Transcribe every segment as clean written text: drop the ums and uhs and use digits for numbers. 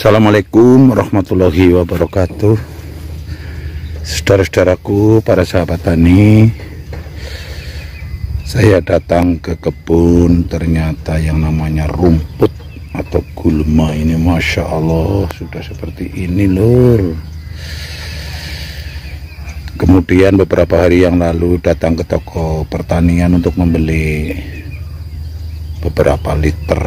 Assalamualaikum warahmatullahi wabarakatuh. Saudara-saudaraku, para sahabat tani, saya datang ke kebun. Ternyata yang namanya rumput atau gulma ini, Masya Allah, sudah seperti ini lur. Kemudian beberapa hari yang lalu datang ke toko pertanian untuk membeli beberapa liter,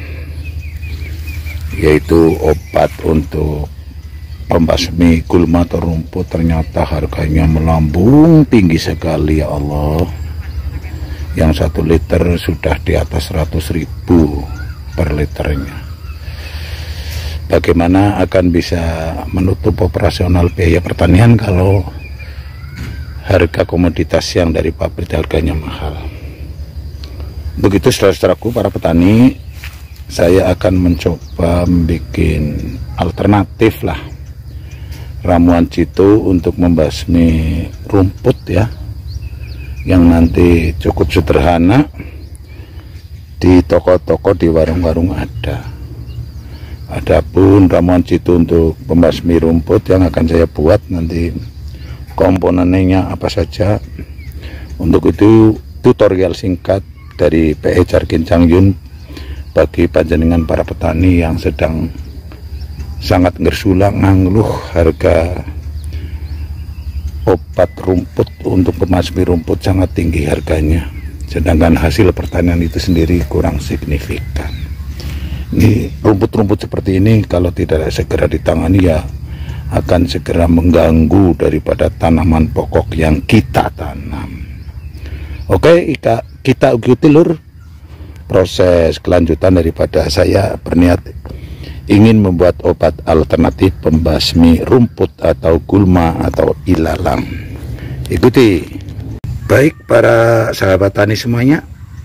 yaitu obat untuk pembasmi gulma atau rumput. Ternyata harganya melambung tinggi sekali, ya Allah. Yang 1 liter sudah di atas 100.000 per liternya. Bagaimana akan bisa menutup operasional biaya pertanian kalau harga komoditas yang dari pabrik harganya mahal? Begitu saudara-saudaraku, para petani, saya akan mencoba bikin alternatif lah, ramuan jitu untuk membasmi rumput ya, yang nanti cukup sederhana. Di toko-toko, di warung-warung ada. Adapun ramuan jitu untuk membasmi rumput yang akan saya buat nanti, komponennya apa saja, untuk itu tutorial singkat dari PE Jarkin Changyun bagi panjenengan para petani yang sedang sangat ngersulang ngangluh harga obat rumput untuk pembasmi rumput sangat tinggi harganya, sedangkan hasil pertanian itu sendiri kurang signifikan. Ini rumput-rumput seperti ini kalau tidak segera ditangani ya akan segera mengganggu daripada tanaman pokok yang kita tanam. Oke, kita ikuti lur proses kelanjutan daripada saya berniat ingin membuat obat alternatif pembasmi rumput atau gulma atau ilalang. Ikuti. Baik para sahabat tani semuanya,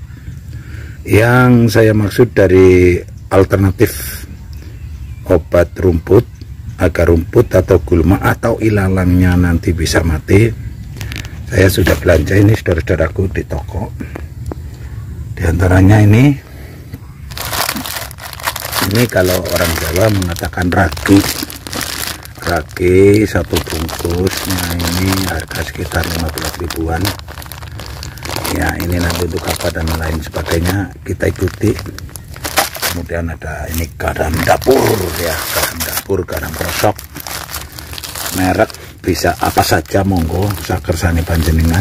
yang saya maksud dari alternatif obat rumput agar rumput atau gulma atau ilalangnya nanti bisa mati, saya sudah belanja ini saudara-saudaraku di toko. Di antaranya ini kalau orang Jawa mengatakan ragi 1 bungkusnya ini harga sekitar 15 ribuan ya. Ini nanti untuk apa dan lain sebagainya kita ikuti. Kemudian ada ini garam dapur ya, garam rosok, merek bisa apa saja monggo sakersane panjenengan.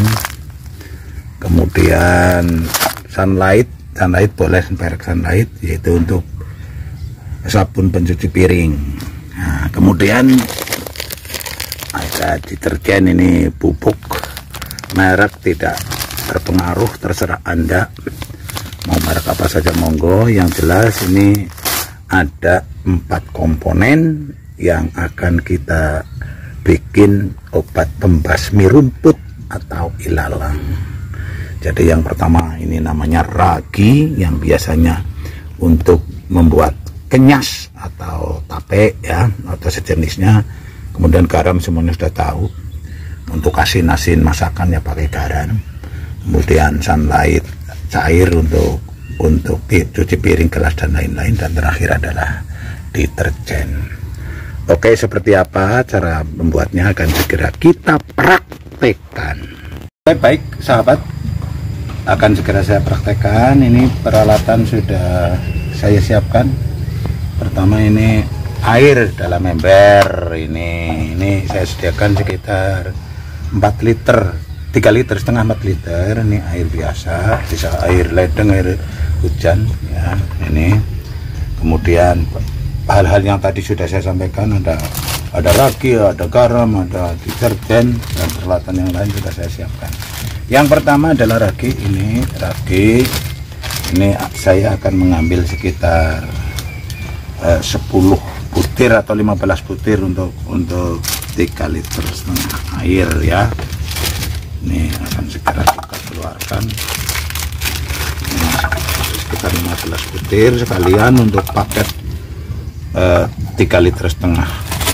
Kemudian sunlight boleh, merek sunlight, yaitu untuk sabun pencuci piring. Nah, kemudian ada deterjen, ini bubuk, merek tidak berpengaruh, terserah Anda mau merek apa saja monggo. Yang jelas ini ada 4 komponen yang akan kita bikin obat pembasmi rumput atau ilalang. Jadi yang pertama ini namanya ragi, yang biasanya untuk membuat kenyas atau tape ya, atau sejenisnya. Kemudian garam semuanya sudah tahu, untuk asin-asin masakan ya pakai garam. Kemudian sunlight cair untuk cuci piring, gelas dan lain-lain. Dan terakhir adalah deterjen. Oke, seperti apa cara membuatnya akan segera kita praktekkan. Baik sahabat, akan segera saya praktekkan. Ini peralatan sudah saya siapkan. Pertama ini air dalam ember, ini saya sediakan sekitar 4 liter, 3,5 liter, 4 liter. Ini air biasa, bisa air ledeng, air hujan ya. Ini kemudian hal-hal yang tadi sudah saya sampaikan, ada ragi, ada garam, ada deterjen, dan peralatan yang lain sudah saya siapkan. Yang pertama adalah ragi. Ini saya akan mengambil sekitar 10 butir atau 15 butir untuk 3,5 liter air ya. Ini akan segera kita keluarkan. Ini sekitar 15 butir sekalian untuk paket 3,5 liter. 1, 2,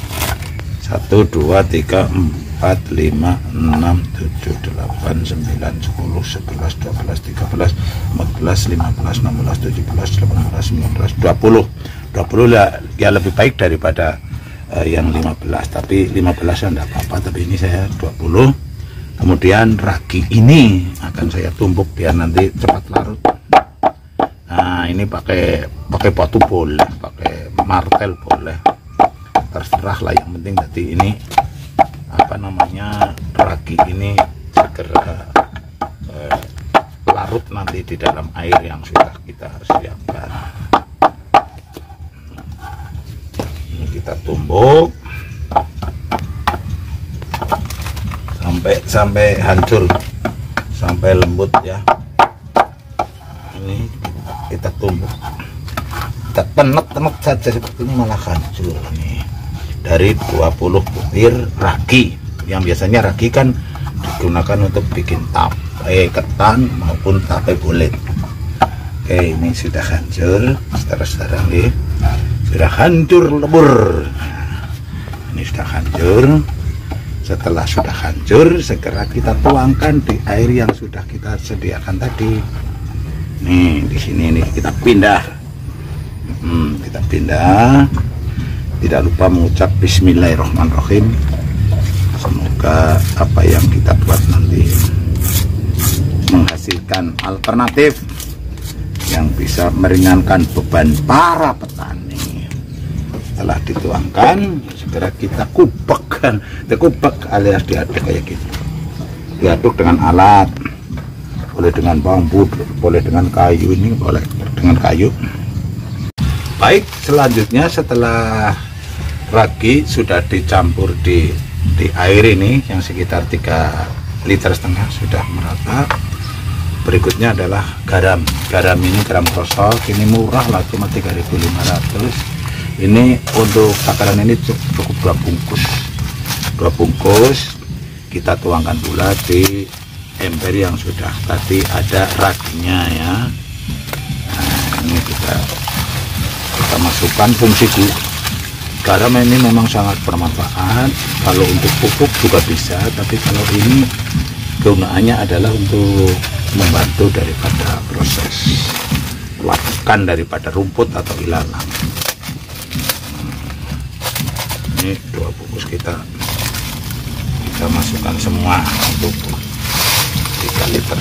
3, 4, 5, 6, 7, 8, 9, 10, 11, 12, 13, 14, 15, 16, 17, 18, 19, 20. 20 lah, ya lebih baik daripada yang 15, tapi 15 ya enggak apa-apa, tapi ini saya 20. Kemudian ragi ini akan saya tumbuk biar nanti cepat larut. Nah, ini pakai batu boleh, pakai martel boleh, terserah lah, yang penting tadi ini apa namanya, ragi ini segera larut nanti di dalam air yang sudah kita siapkan. Ini kita tumbuk sampai hancur, sampai lembut ya. Ini kita tumbuk, kita tenek-tenek saja seperti ini, malah hancur nih. Dari 20 butir ragi, yang biasanya ragi kan digunakan untuk bikin tape ketan maupun tape bulat. Oke, ini sudah hancur, saudara-saudara nih, sudah hancur lebur. Ini sudah hancur. Setelah sudah hancur, segera kita tuangkan di air yang sudah kita sediakan tadi. Nih, di sini nih kita pindah. Kita pindah. Tidak lupa mengucap Bismillahirrahmanirrahim. Semoga apa yang kita buat nanti menghasilkan alternatif yang bisa meringankan beban para petani. Setelah dituangkan, segera kita kubekkan. Kubek alias diaduk kayak gitu. Diaduk dengan alat, boleh dengan bambu, boleh dengan kayu, ini boleh dengan kayu. Baik, selanjutnya setelah ragi sudah dicampur di air ini yang sekitar 3,5 liter sudah merata. Berikutnya adalah garam. Garam ini garam kosong, ini murah lah, cuma 3.500. Ini untuk takaran ini cukup 2 bungkus. 2 bungkus kita tuangkan pula di ember yang sudah tadi ada raginya ya. Nah, ini kita masukkan. Fungsi garam ini memang sangat bermanfaat. Kalau untuk pupuk juga bisa, tapi kalau ini kegunaannya adalah untuk membantu daripada proses lakukan daripada rumput atau ilalang. Ini 2 bungkus kita masukkan semua untuk 3,5 liter.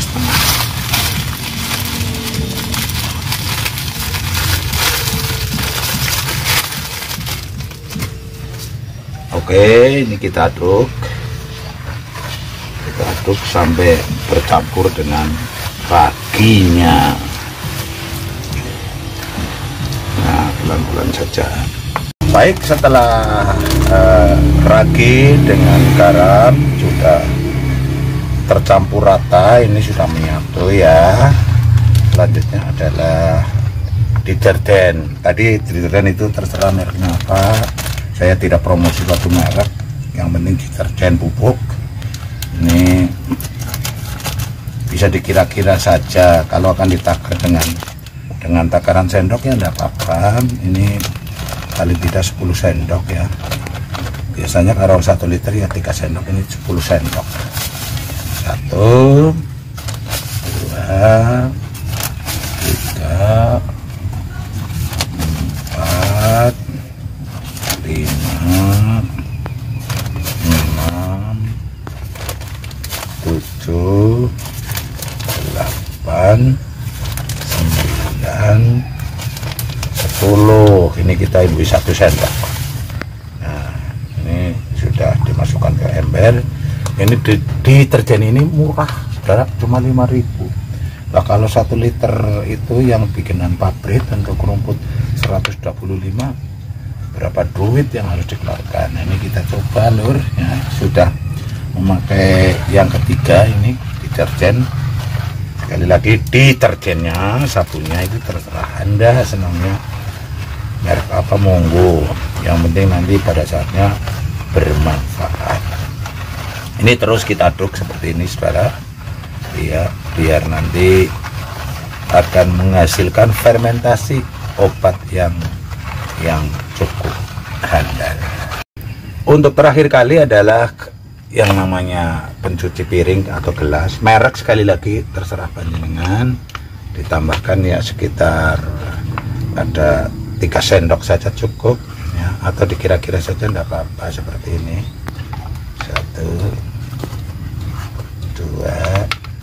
Oke, ini kita aduk sampai bercampur dengan raginya. Nah, pelan-pelan saja. Baik, setelah ragi dengan garam sudah tercampur rata, ini sudah menyatu ya. Selanjutnya adalah deterjen. Tadi deterjen itu terserah mereknya apa, saya tidak promosi suatu merek, yang penting deterjen pupuk. Ini bisa dikira-kira saja, kalau akan ditakar dengan takaran sendok ya tidak apa-apa. Ini paling tidak 10 sendok ya. Biasanya kalau 1 liter ya 3 sendok, ini 10 sendok. 1, 2, 3, 4, 5, 6, 7, 8, 9, 10. Ini kita beri 1 sendok. Nah, ini sudah dimasukkan ke ember. Ini deterjen ini murah, saudara, cuma 5.000. Nah, kalau 1 liter itu yang bikinan pabrik untuk rumput 125, berapa duit yang harus dikeluarkan. Nah, ini kita coba lur ya, sudah memakai yang ketiga ini deterjen. Sekali lagi, deterjennya, sabunnya itu terserah Anda senangnya merek apa, monggo, yang penting nanti pada saatnya bermanfaat. Ini terus kita aduk seperti ini saudara ya, biar nanti akan menghasilkan fermentasi obat yang cukup handal. Untuk terakhir kali adalah yang namanya pencuci piring atau gelas. Merek sekali lagi terserah panjenengan, ditambahkan ya sekitar ada 3 sendok saja cukup ya, atau dikira-kira saja tidak apa-apa seperti ini. 1, 2,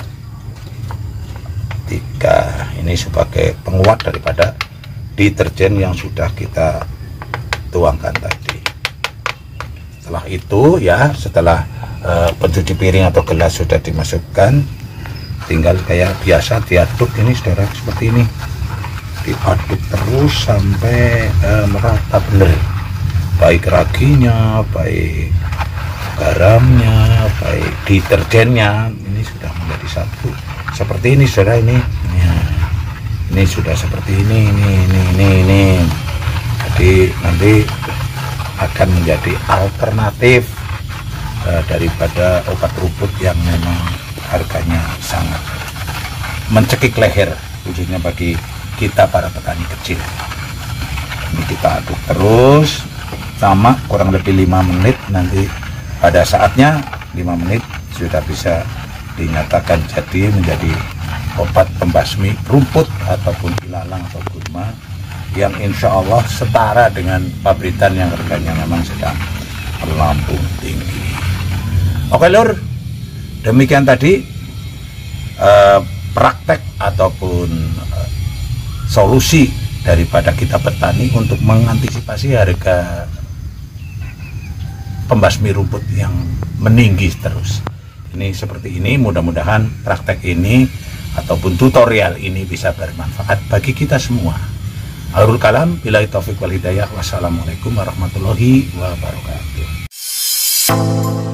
3. Ini sebagai penguat daripada deterjen yang sudah kita tuangkan tadi. Setelah itu ya, setelah pencuci piring atau gelas sudah dimasukkan, tinggal kayak biasa diaduk ini saudara, seperti ini, diaduk terus sampai merata bener, baik raginya, baik garamnya, baik deterjennya. Ini sudah menjadi satu seperti ini saudara. Ini ya, ini sudah seperti ini. Jadi nanti akan menjadi alternatif daripada obat rumput yang memang harganya sangat mencekik leher, khususnya bagi kita para petani kecil. Ini kita aduk terus sama kurang lebih 5 menit. Nanti pada saatnya 5 menit sudah bisa dinyatakan jadi menjadi obat pembasmi rumput ataupun ilalang atau gurma yang insya Allah setara dengan pabrikan yang harganya memang sedang melambung tinggi. Oke lur, demikian tadi praktek ataupun solusi daripada kita petani untuk mengantisipasi harga pembasmi rumput yang meninggi terus. Ini seperti ini, mudah-mudahan praktek ini ataupun tutorial ini bisa bermanfaat bagi kita semua. Akhirul kalam, billahi taufiq wal hidayah. Wassalamualaikum warahmatullahi wabarakatuh.